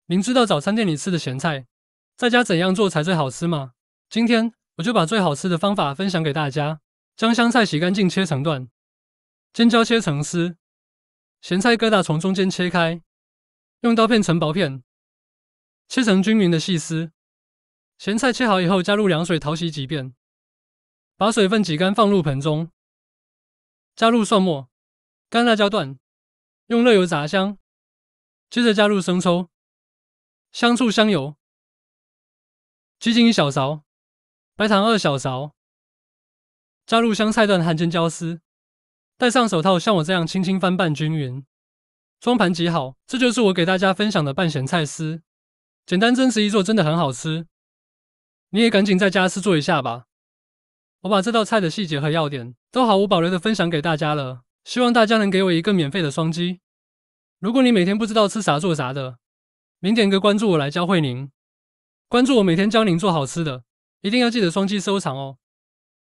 您知道早餐店里吃的咸菜，在家怎样做才最好吃吗？今天我就把最好吃的方法分享给大家。将香菜洗干净，切成段；尖椒切成丝；咸菜疙瘩从中间切开，用刀片成薄片，切成均匀的细丝。咸菜切好以后，加入凉水淘洗几遍，把水分挤干，放入盆中。加入蒜末、干辣椒段，用热油炸香。接着加入生抽、香醋、香油、鸡精1小勺，白糖2小勺。加入香菜段和尖椒丝，戴上手套，像我这样轻轻翻拌均匀，装盘即好。这就是我给大家分享的拌咸菜丝，简单真实易做，真的很好吃。你也赶紧在家试做一下吧。我把这道菜的细节和要点都毫无保留的分享给大家了，希望大家能给我一个免费的双击。如果你每天不知道吃啥做啥的，您点个关注，我来教会您。关注我，每天教您做好吃的，一定要记得双击收藏哦。